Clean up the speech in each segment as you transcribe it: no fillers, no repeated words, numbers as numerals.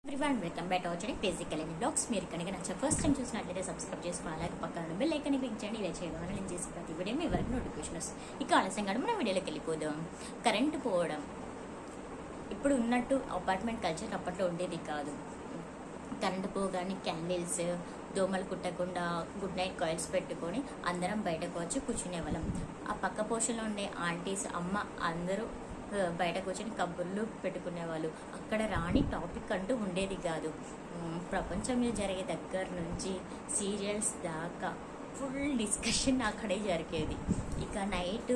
Everyone welcome back to our channel basical blogs. మీరు కనుక నచ్చ ఫస్ట్ టైం చూసినట్లయితే సబ్స్క్రైబ్ చేసుకోవాలి, అలాగే పక్కన బెల్ ఐకాన్ క్లిక్ చేయండి. ఇలా చేయడం వల్ల నేను చేసే ప్రతి వీడియో మీ వరకు నోటిఫికేషన్ వస్తుంది. ఇక ఆలస్యంగా మన వీడియోలోకి వెళ్ళిపోదాం. కరెంటు పోవడం ఇప్పుడు ఉన్నట్టు అపార్ట్మెంట్ కల్చర్ అప్పట్లో ఉండేది కాదు. కరెంటు పోగానే క్యాండిల్స్, దోమలు కుట్టకుండా గుడ్ నైట్ కాయిల్స్ పెట్టుకొని అందరం బయటకు వచ్చి కూర్చునే వాళ్ళం. ఆ పక్క పోర్షన్లో ఉండే ఆంటీస్, అమ్మ అందరూ బయట కూర్చొని కబుర్లు పెట్టుకునేవాళ్ళు. అక్కడ రాని టాపిక్ అంటూ ఉండేది కాదు. ప్రపంచంలో జరిగే దగ్గర నుంచి సీరియల్స్ దాకా ఫుల్ డిస్కషన్ అక్కడే జరిగేది. ఇక నైట్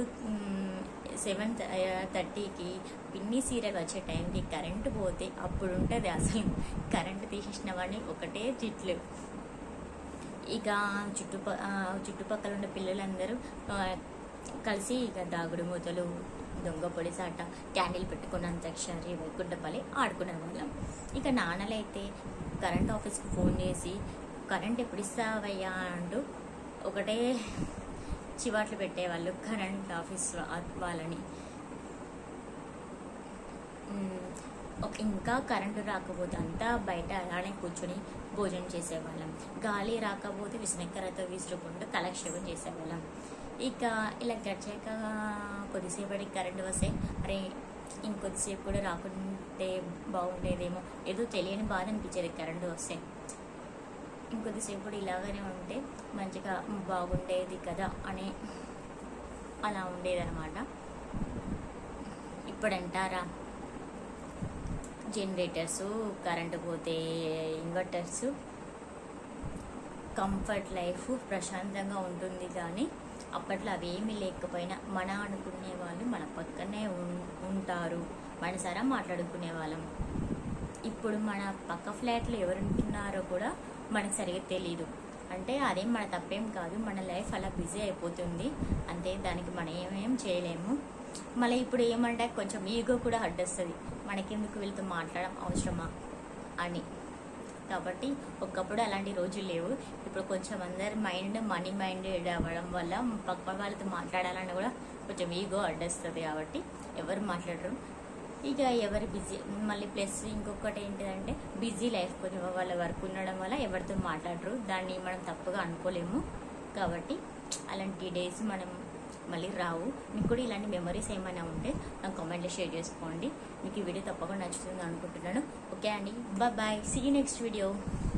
7:30కి పిన్ని సీరియల్ వచ్చే టైంకి కరెంటు పోతే అప్పుడు ఉంటుంది అసలు. కరెంటు తీసేసిన వాడిని ఒకటే తిట్లు. ఇక చుట్టుపక్కల ఉన్న పిల్లలందరూ కలిసి ఇక దాగుడు మూతలు, దొంగ పొడిసాట, క్యాండిల్ పెట్టుకున్న అంత్యాక్షరి, వైకుంఠపల్లి ఆడుకునే వాళ్ళం. ఇక నాన్నలైతే కరెంట్ ఆఫీస్కి ఫోన్ చేసి కరెంట్ ఎప్పుడు ఇస్తావయ్యా అంటూ ఒకటే చివాట్లు పెట్టేవాళ్ళు కరెంట్ ఆఫీస్ వాళ్ళని. ఇంకా కరెంటు రాకపోతే అంతా బయట అలానే కూర్చొని భోజనం చేసేవాళ్ళం. గాలి రాకపోతే విసనకరతో విసురుకుంటూ కాలక్షేపం చేసేవాళ్ళం. ఇక ఇలా గడిచాక కొద్దిసేపటికి కరెంటు వస్తే అరే ఇంకొద్దిసేపు కూడా రాకుంటే బాగుండేదేమో, ఏదో తెలియని బాధ అనిపించేది కరెంటు వస్తే. ఇంకొద్దిసేపు కూడా ఇలాగనే ఉంటే మంచిగా బాగుండేది కదా అని అలా ఉండేదన్నమాట. ఇప్పుడంటారా జనరేటర్సు, కరెంటు పోతే ఇన్వర్టర్సు, కంఫర్ట్ లైఫ్ ప్రశాంతంగా ఉంటుంది. కానీ అప్పట్లో అవేమీ లేకపోయినా మన అనుకునే వాళ్ళు మన పక్కనే ఉంటారు, మనసారా మాట్లాడుకునే వాళ్ళం. ఇప్పుడు మన పక్క ఫ్లాట్లో ఎవరు ఉంటున్నారో కూడా మనకు సరిగ్గా తెలీదు. అంటే అదేం మన తప్పేం కాదు, మన లైఫ్ అలా బిజీ అయిపోతుంది అంతే, దానికి మనం ఏమేం చేయలేము. మళ్ళీ ఇప్పుడు ఏమంటే కొంచెం ఈగో కూడా అడ్డొస్తుంది, మనకెందుకు వీళ్ళతో మాట్లాడడం అవసరమా అని. కాబట్టి ఒకప్పుడు అలాంటి రోజులు లేవు. ఇప్పుడు కొంచెం అందరి మైండ్ మనీ మైండెడ్ అవ్వడం వల్ల పక్క వాళ్ళతో మాట్లాడాలని కూడా కొంచెం ఈగో అడ్డొస్తుంది. కాబట్టి ఎవరు మాట్లాడరు. ఇక ఎవరు బిజీ. మళ్ళీ ప్లస్ ఇంకొకటి ఏంటిదంటే బిజీ లైఫ్, కొంచెం వాళ్ళ వర్క్ ఉండడం వల్ల ఎవరితో మాట్లాడరు. దాన్ని మనం తప్పుగా అనుకోలేము. కాబట్టి అలాంటి డేస్ మనం మళ్ళీ రావు. మీకు కూడా ఇలాంటి మెమరీస్ ఏమైనా ఉంటే నాకు కామెంట్లో షేర్ చేసుకోండి. మీకు ఈ వీడియో తప్పకుండా నచ్చుతుంది అనుకుంటున్నాను. ఓకే అండి, bye. See you next video.